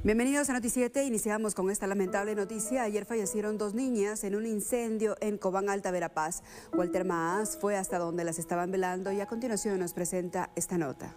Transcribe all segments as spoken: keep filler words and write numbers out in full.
Bienvenidos a Noticiete. Iniciamos con esta lamentable noticia. Ayer fallecieron dos niñas en un incendio en Cobán, Alta Verapaz. Walter Maas fue hasta donde las estaban velando y a continuación nos presenta esta nota.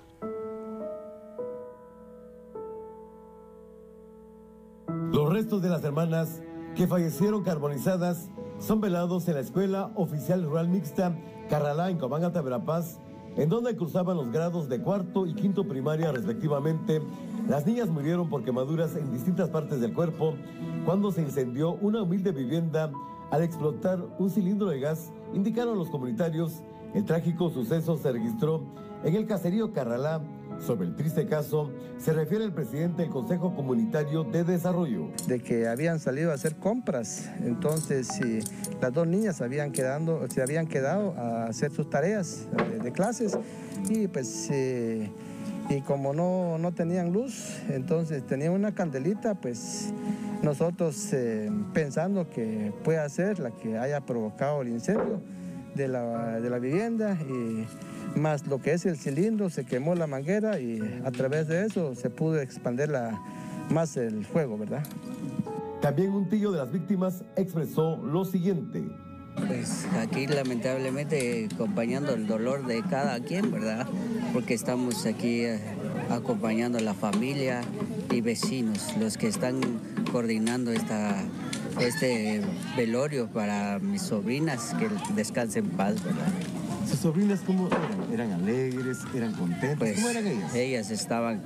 Los restos de las hermanas que fallecieron carbonizadas son velados en la Escuela Oficial Rural Mixta Carralá en Cobán, Alta Verapaz, en donde cursaban los grados de cuarto y quinto primaria respectivamente. Las niñas murieron por quemaduras en distintas partes del cuerpo cuando se incendió una humilde vivienda al explotar un cilindro de gas, indicaron los comunitarios. El trágico suceso se registró en el caserío Carralá. Sobre el triste caso se refiere el presidente del Consejo Comunitario de Desarrollo. De que habían salido a hacer compras, entonces sí, las dos niñas habían quedando, se habían quedado a hacer sus tareas de, de clases y pues eh, y como no, no tenían luz, entonces tenían una candelita, pues nosotros eh, pensando que puede ser la que haya provocado el incendio de la, de la vivienda, y más lo que es el cilindro, se quemó la manguera y a través de eso se pudo expandir la, más el fuego, ¿verdad? También un tío de las víctimas expresó lo siguiente. Pues aquí lamentablemente acompañando el dolor de cada quien, ¿verdad? Porque estamos aquí eh, acompañando a la familia y vecinos, los que están coordinando esta, este velorio para mis sobrinas, que descansen en paz, ¿verdad? ¿Sus sobrinas cómo eran? ¿Eran alegres? ¿Eran contentas? Pues, ¿Cómo eran ellas? Ellas estaban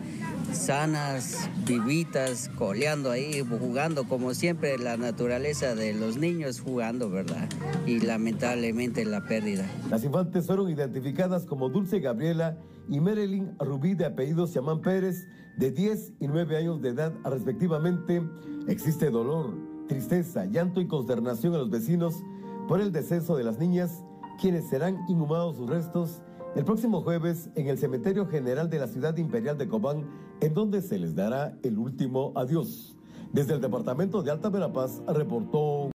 sanas, vivitas, coleando ahí, jugando como siempre, la naturaleza de los niños jugando, ¿verdad? Y lamentablemente la pérdida. Las infantes fueron identificadas como Dulce Gabriela y Marilyn Rubí, de apellido Siamán Pérez, de diez y nueve años de edad respectivamente. Existe dolor, tristeza, llanto y consternación a los vecinos por el deceso de las niñas, quienes serán inhumados sus restos el próximo jueves en el Cementerio General de la Ciudad Imperial de Cobán, en donde se les dará el último adiós. Desde el departamento de Alta Verapaz reportó